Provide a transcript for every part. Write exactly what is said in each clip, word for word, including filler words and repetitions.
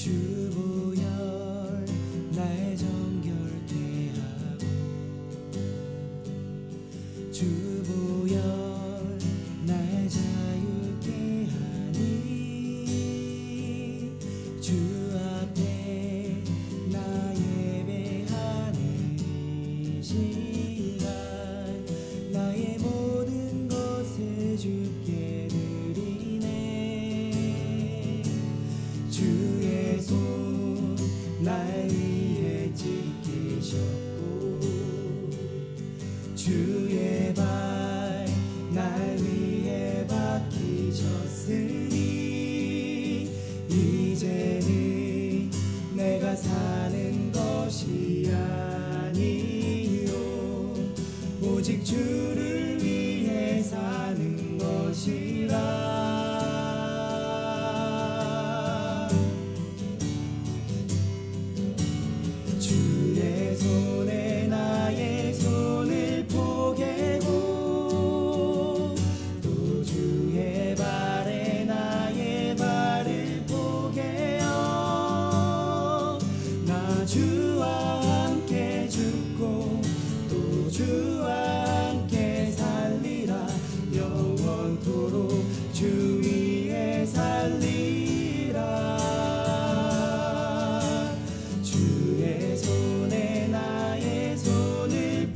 주보혈 날 정결케 하고 주보혈 날 자유케 하니 주 앞에 나 예배하는 이 시간 나의 모든 것을 주께 드리네. 주의 손 날 위에 지키셨고 주의 발 날 위에 박히셨으니 이제는 내가 사는 것이 아니요 오직 주를 위해 사는 것이라. 주의 손에 나의 손을 포개고 또 주의 발에 나의 발을 포개어 나 주와 함께 죽고 또 주와 함께 살리라. 영원토록 주 위에 살리라. 주의 손에 나의 손을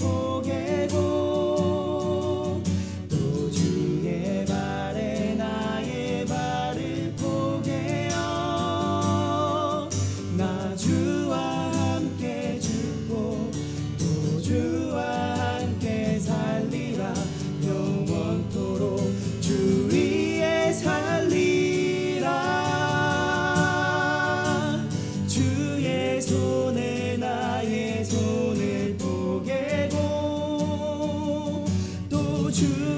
포개고 또 주의 발에 나의 발을 포개어 나 주와 함께 죽고 또 주와 함께 살리라. 영원토록 주 위에 살리라. 주의 손에 나의 손을 포개고 또 주